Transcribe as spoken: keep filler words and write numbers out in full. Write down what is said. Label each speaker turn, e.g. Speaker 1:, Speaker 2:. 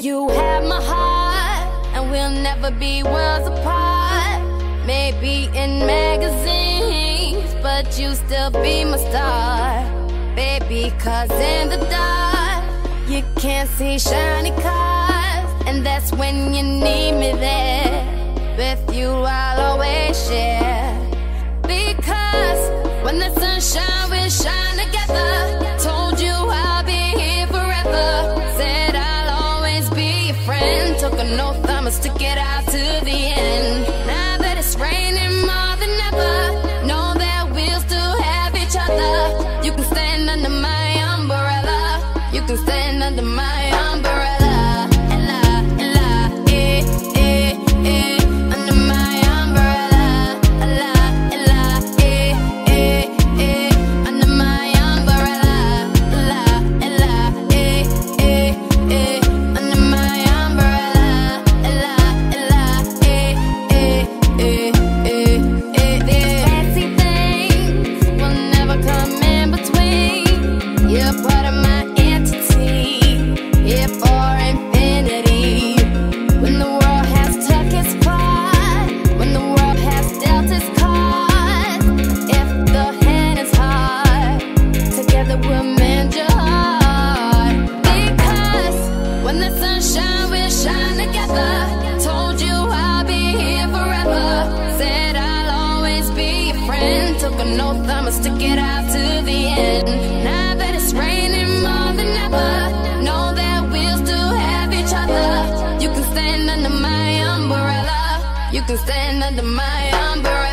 Speaker 1: You have my heart, and we'll never be worlds apart. Maybe in magazines, but you still be my star, baby. Cause in the dark, you can't see shiny cars, and that's when you need me there. With you I'll always share, because when the sun shines, we shine together. Told you I'll be here forever. Said I'll always be your friend. Took an oath, I'ma stick it out to the end. Now that it's raining more than ever, know that we'll still have each other. You can stand under my umbrella. You can stand under my umbrella. Ella, Ella, eh, eh, eh. Under my umbrella. Ella, Ella, eh, eh, eh. Under my umbrella. Ella, Ella, eh, eh, eh. Under my umbrella. Ella, Ella, eh, eh, eh, eh, eh. Fancy things will never come in between. You're part of my entity, here for infinity. When the world has took its part, when the world has dealt its cards, if the hand is hard, together we'll mend your heart. Because when the sun shines, we'll shine together. Told you I'll be here forever. Said I'll always be your friend. Took an oath, I'ma stick it out to the end. Now that it's raining more than ever, know that we'll still have each other. You can stand under my umbrella. You can stand under my umbrella.